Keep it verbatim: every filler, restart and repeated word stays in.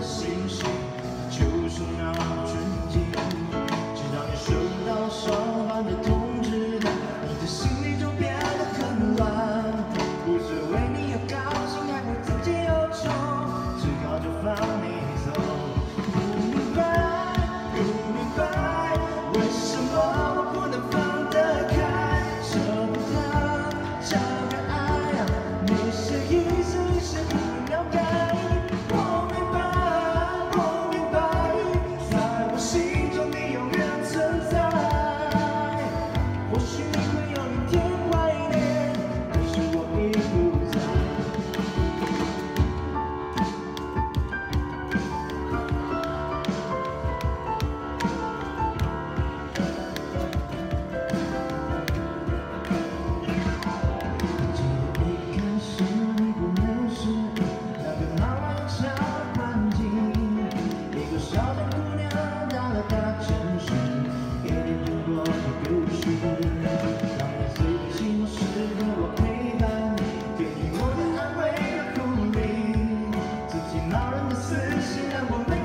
心事，就是那么纯净。直到你收到双方的通知单，你的心里就变得很乱。无所谓你要高兴还是自己忧愁，只好就放你走。不明白，不明白，为什么我不能放得开？舍不得这个爱，你是一生一世不了解。我明白，我明白，在我心中你永远存在。或许你会有一天怀念，可是我已不在。记得一开始你不认识那个闹乱又吵的环境，一个小镇姑娘到了大城市，一点经过的故事。当你最寂寞时的我陪伴你，给你我的安慰和鼓励，自己恼人的思绪让我没